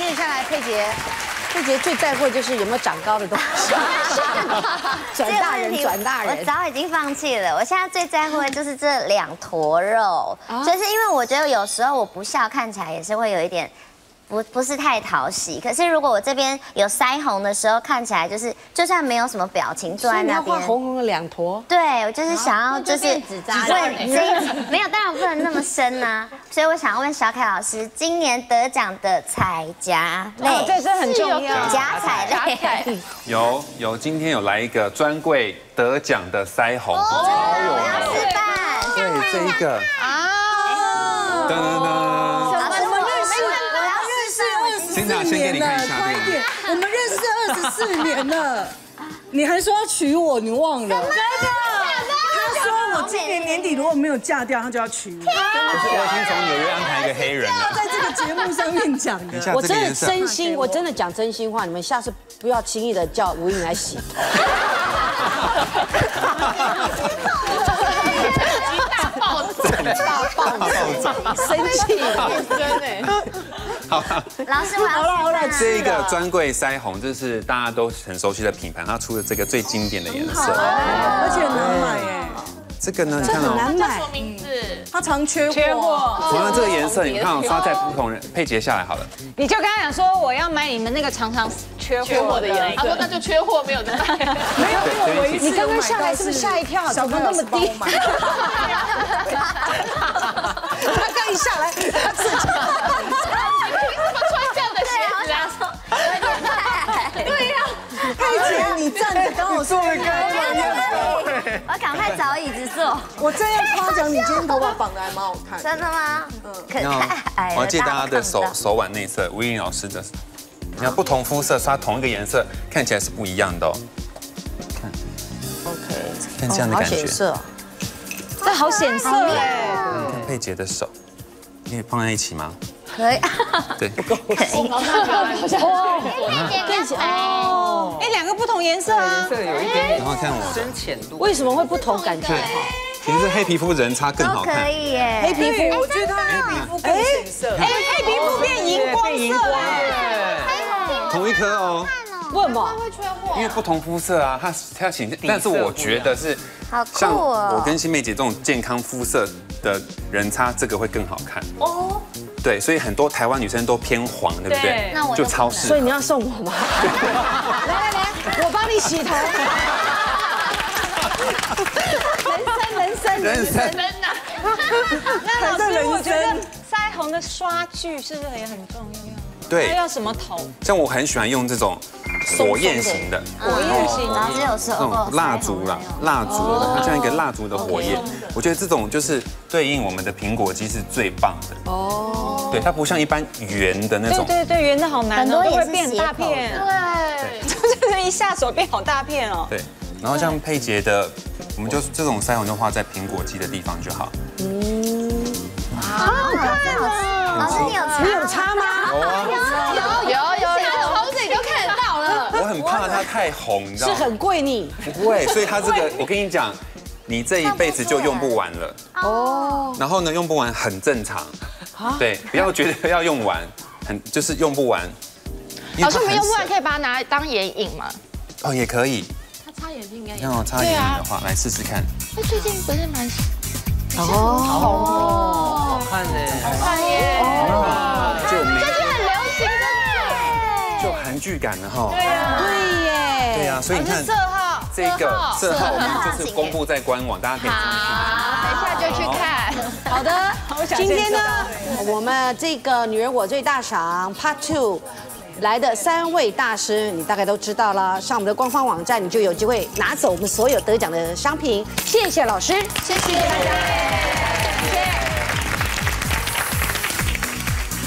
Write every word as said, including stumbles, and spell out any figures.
念下来，佩杰，佩杰最在乎的就是有没有长高的东西。转大人，转大人。 我早已经放弃了，我现在最在乎的就是这两坨肉，就是因为我觉得有时候我不笑看起来也是会有一点。 不不是太讨喜，可是如果我这边有腮红的时候，看起来就是就算没有什么表情，坐在那边， 红红的两坨。对， 我就是想要就是问这没有，当然不能那么深啊。所以我想要问小凯老师，今年得奖的彩甲类， 这是很重要， 甲彩类。 有有，今天有来一个专柜得奖的腮红，超有名。 示范。 对，这一个啊，噔噔噔。 先拿，先给你看一下， 快点！我们认识二十四年了，你还说要娶我，你忘了？真的？他说我今年年底如果没有嫁掉，他就要娶我。 可是我已经从纽约安排一个黑人了， 在这个节目上面讲的。 我真的真心，我真的讲真心话，你们下次不要轻易的叫吴颖来洗头。大暴走，大暴走，生气，真的。 好， 老师，我要这一个专柜腮红，这是大家都很熟悉的品牌，它出的这个最经典的颜色， 而且难买哎。 这个呢，你看哦， 难买， 什么名字？ 它常缺货。 同样这个颜色，你看哦，刷在不同人配结下来好了。 你就跟他讲说，我要买你们那个常常缺货的颜色。 他说那就缺货，没有的卖。 没有，因为我一次你刚刚下来是不是吓一跳？怎么那么低？他刚一下来，他自己。 佩姐，你站着刚好坐的刚对，我赶快找椅子坐。 我真要夸奖你，今天头发绑得还蛮好看。 真的吗？嗯，可然后太矮了。 我要借大家的手手腕内侧，吴颖老师的，你看不同肤色刷同一个颜色，看起来是不一样的哦。看 ，OK， 看这样的感觉， 好显色， 这好显色哎。 你看佩姐的手，可以放在一起吗？ 可以， 对， 可以。 更起哦， 哎，两个不同颜色啊。 色有一点点然后看我， 深浅度。 为什么会不同感觉？ 其实黑皮肤人擦更好看。 可以耶， 黑皮肤， 我觉得她黑皮肤更显色。 哎，黑皮肤变荧光色哎。 同一颗哦。 为什么？ 因为不同肤色啊，它它显现，但是我觉得是好酷像哦。 我跟新妹姐这种健康肤色的人擦这个会更好看哦。 对，所以很多台湾女生都偏黄，对不对？ 那我就超适合。 所以你要送我吗？来来来，我帮你洗头。人生，人生， 人生真的。 那老师，我觉得腮红的刷具是不是也很重要？ 对， 要什么头？ 像我很喜欢用这种火焰型的， 火焰型。 老师有时候那种蜡烛啦，蜡烛的，它像一个蜡烛的火焰。我觉得这种就是对应我们的苹果肌是最棒的。哦。对，它不像一般圆的那种。 对对对，圆的好难哦，都会变大片。 对， 就是一下手变好大片哦。 对，然后像佩杰的，我们就这种腮红就画在苹果肌的地方就好。 嗯，好好看哦。老师，你有你有擦吗？ 有啊。 有有有，从这里就看得到了。 我很怕它太红，你知道吗？ 是很贵你。 不会，所以它这个，我跟你讲，你这一辈子就用不完了。哦。然后呢，用不完很正常。对，不要觉得要用完，很就是用不完。 老师，我们用不完可以把它拿来当眼影吗？ 哦，也可以。 他擦眼睛应该也。 让我擦眼影的话，来试试看。 哎，最近不是蛮哦， 好看呢， 好看耶。 就没最近很流行的。 就韩剧感了哈。 对啊。 对耶。 对啊，所以你看色号， 这个色号，我们就是公布在官网，大家可以进去。 好，等一下就去看。 好的，今天呢，我们这个女人我最大赏 Part Two 来的三位大师，你大概都知道了。上我们的官方网站，你就有机会拿走我们所有得奖的商品。谢谢老师， 谢谢大家。谢谢。